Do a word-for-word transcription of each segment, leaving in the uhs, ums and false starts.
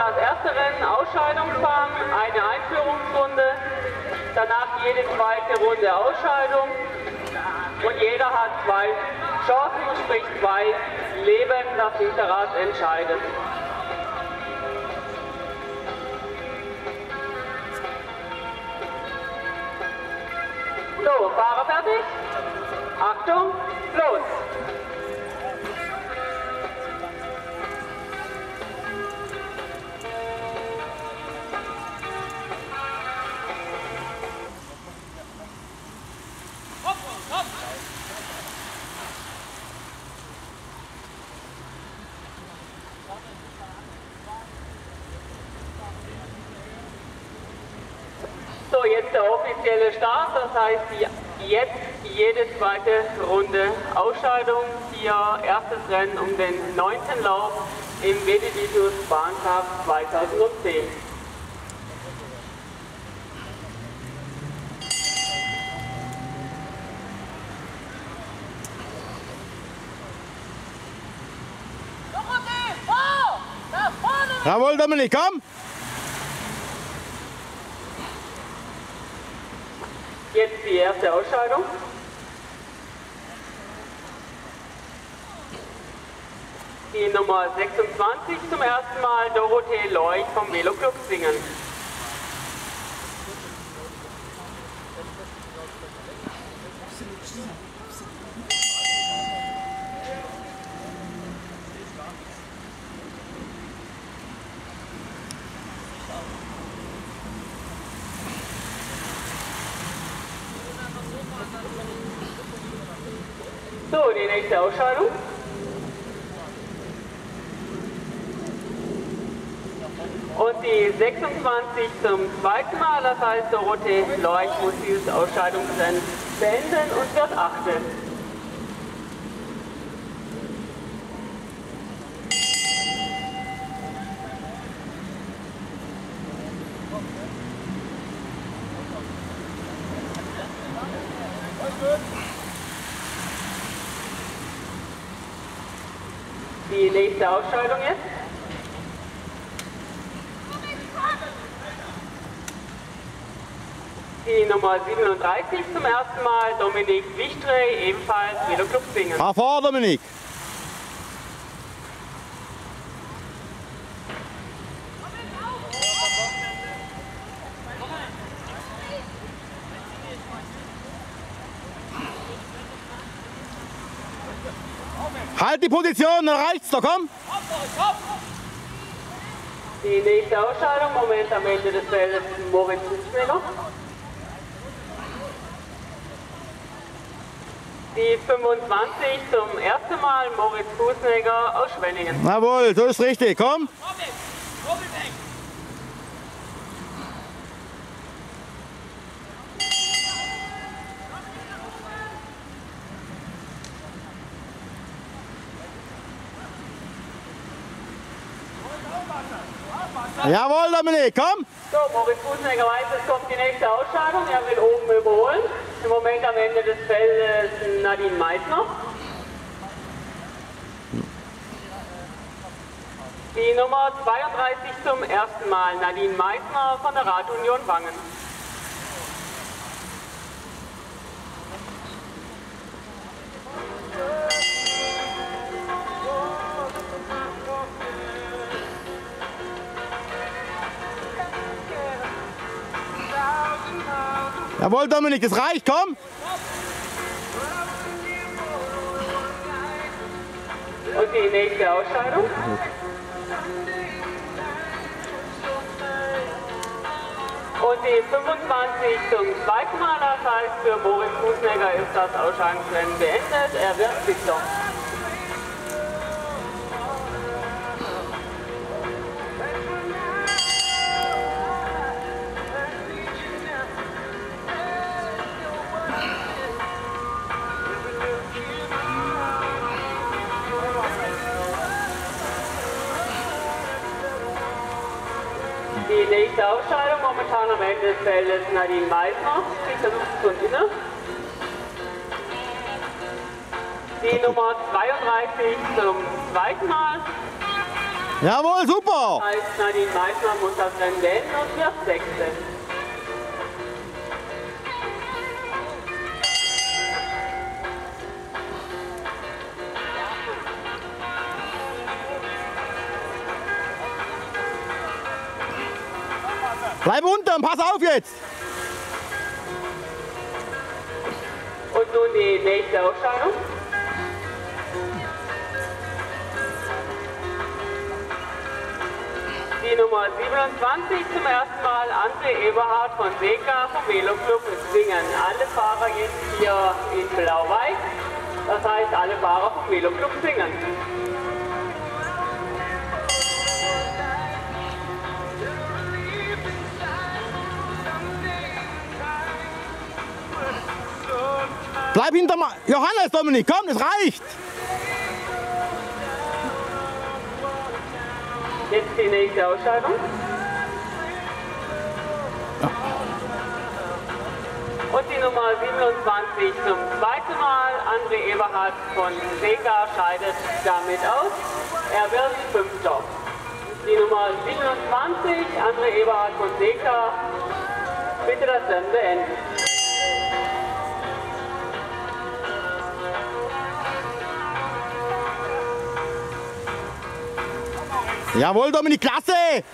das erste Rennen Ausscheidungsfang, eine Einführungsrunde, danach jede zweite Runde Ausscheidung und jeder hat zwei Chancen, sprich zwei Leben, das Hinterrad entscheidet. So, Fahrer fertig? Achtung, los! So, jetzt der offizielle Start, das heißt jetzt jede zweite Runde Ausscheidung. Hier erstes Rennen um den neunten Lauf im Vedivisius Bahn-Cup zweitausendzehn. Jawohl, Dominik, komm! Jetzt die erste Ausscheidung. Die Nummer sechsundzwanzig zum ersten Mal, Dorothee Leuch vom Veloclub Singen. So, die nächste Ausscheidung. Und die sechsundzwanzig zum zweiten Mal, das heißt Dorothee Leuch muss dieses Ausscheidungsrennen beenden und wird achte. Die nächste Ausscheidung jetzt. Die Nummer siebenunddreißig zum ersten Mal, Dominik Wichtrey, ebenfalls Veloclub Singen. Fahr vor, Dominik! Halt die Position, dann reicht's doch, komm! Die nächste Ausscheidung, Moment am Ende des Feldes, Moritz Fußnäger. Die fünfundzwanzig zum ersten Mal, Moritz Fußnäger aus Schwenningen. Jawohl, so ist richtig, komm! Jawohl, Dominik, komm! So, Moritz Fußnäger weiß, es kommt die nächste Ausscheidung. Er will oben überholen. Im Moment am Ende des Feldes Nadine Meissner. Die Nummer zweiunddreißig zum ersten Mal, Nadine Meissner von der Radunion Wangen. Jawohl, Dominik, es reicht, komm! Und die nächste Ausscheidung. Und die fünfundzwanzig zum zweiten Mal, das heißt für Moritz Fußnäger ist das Ausscheidungsrennen beendet. Er wird Siebter. Die nächste Ausscheidung, momentan am Ende des Feldes Nadine Meissner, die versucht von innen. Die Nummer zweiunddreißig zum zweiten Mal. Jawohl, super. Das heißt, Nadine Meissner muss das Rennen beenden und wird Sechste. Bleib unten, pass auf jetzt. Und nun die nächste Ausscheidung. Die Nummer siebenundzwanzig zum ersten Mal, André Eberhard von Seka vom Veloclub Zwingen. Alle Fahrer jetzt hier in Blau-Weiß, das heißt alle Fahrer vom Veloclub Zwingen. Bleib hinter Ma Johannes, Dominik, komm, das reicht. Jetzt die nächste Ausscheidung. Ja. Und die Nummer siebenundzwanzig zum zweiten Mal, André Eberhard von Seka scheidet damit aus. Er wird Fünfter. Die Nummer siebenundzwanzig, André Eberhard von Seka, bitte das Rennen beenden. Jawohl, Dominik, klasse!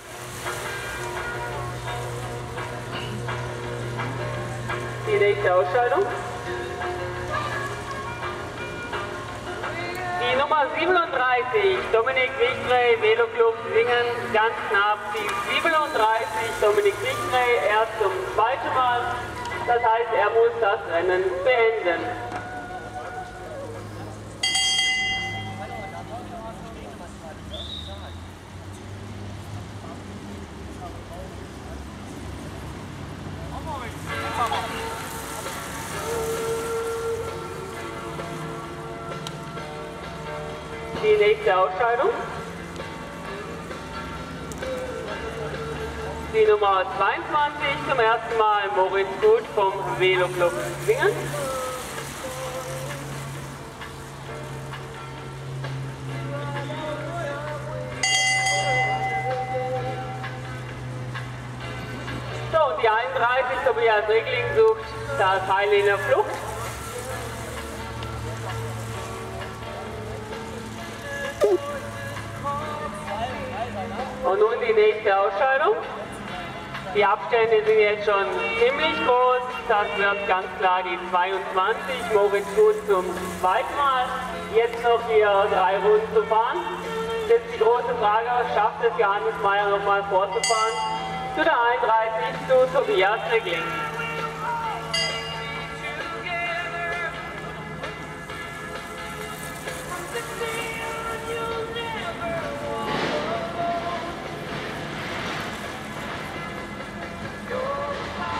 Die nächste Ausscheidung. Die Nummer siebenunddreißig, Dominik Wichtrey, Veloclub Zwingen, ganz knapp. Die siebenunddreißig, Dominik Wichtrey, er zum zweiten Mal. Das heißt, er muss das Rennen beenden. Die nächste Ausscheidung. Die Nummer zweiundzwanzig zum ersten Mal, Moritz Gut vom Veloclub Zwingen. So, und die einunddreißig, Tobias Regling sucht das Heil in der Flucht. Und nun die nächste Ausscheidung. Die Abstände sind jetzt schon ziemlich groß. Das wird ganz klar die zweiundzwanzig, Moritz Gut zum zweiten Mal. Jetzt noch hier drei Runden zu fahren. Jetzt die große Frage, schafft es Johannes Meyer noch mal vorzufahren? Zu der einunddreißig, zu Tobias Regling.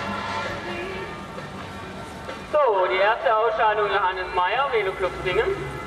So, die erste Ausscheidung Johannes Meyer, Veloclub Zwingen.